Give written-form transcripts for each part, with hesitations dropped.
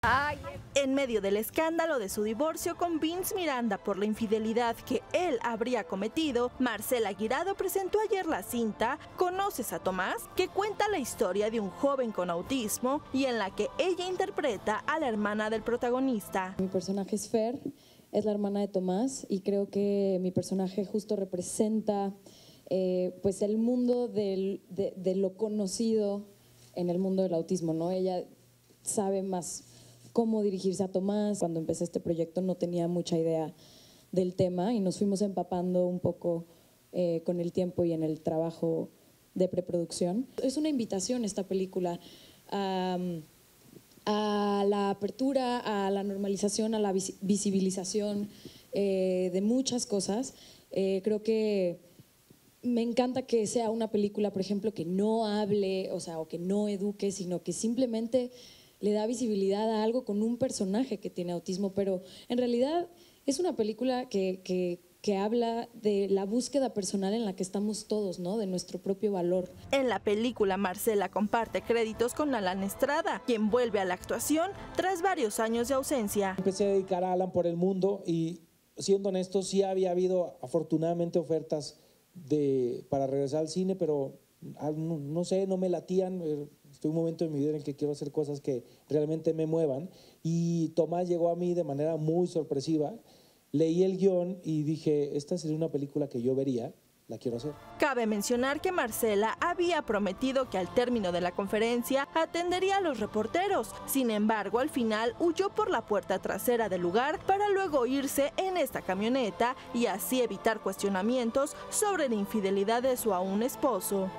Ay. En medio del escándalo de su divorcio con Vince Miranda por la infidelidad que él habría cometido, Marcela Guirado presentó ayer la cinta ¿Conoces a Tomás?, que cuenta la historia de un joven con autismo y en la que ella interpreta a la hermana del protagonista. Mi personaje es Fer, es la hermana de Tomás, y creo que mi personaje justo representa pues el mundo de lo conocido en el mundo del autismo, ¿no? Ella sabe más cómo dirigirse a Tomás. Cuando empecé este proyecto no tenía mucha idea del tema y nos fuimos empapando un poco con el tiempo y en el trabajo de preproducción. Es una invitación esta película a la apertura, a la normalización, a la visibilización de muchas cosas. Creo que me encanta que sea una película, por ejemplo, que no hable, o que no eduque, sino que simplemente le da visibilidad a algo con un personaje que tiene autismo, pero en realidad es una película que habla de la búsqueda personal en la que estamos todos, ¿no? De nuestro propio valor. En la película, Marcela comparte créditos con Alan Estrada, quien vuelve a la actuación tras varios años de ausencia. Empecé a dedicar a Alan por el mundo y, siendo honesto, sí había habido afortunadamente ofertas para regresar al cine, pero no sé, no me latían. Estoy en un momento de mi vida en el que quiero hacer cosas que realmente me muevan, y Tomás llegó a mí de manera muy sorpresiva. Leí el guión y dije, esta sería una película que yo vería, la quiero hacer. Cabe mencionar que Marcela había prometido que al término de la conferencia atendería a los reporteros. Sin embargo, al final huyó por la puerta trasera del lugar para luego irse en esta camioneta y así evitar cuestionamientos sobre la infidelidad de su aún esposo.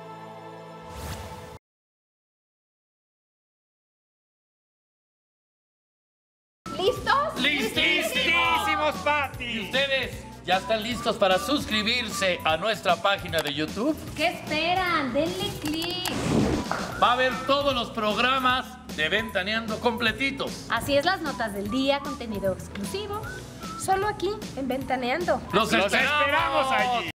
¿Listos? ¡Listísimos, Pati! ¿Y ustedes ya están listos para suscribirse a nuestra página de YouTube? ¿Qué esperan? Denle click. Va a ver todos los programas de Ventaneando completitos. Así es, las notas del día, contenido exclusivo, solo aquí en Ventaneando. ¡Los esperamos allí!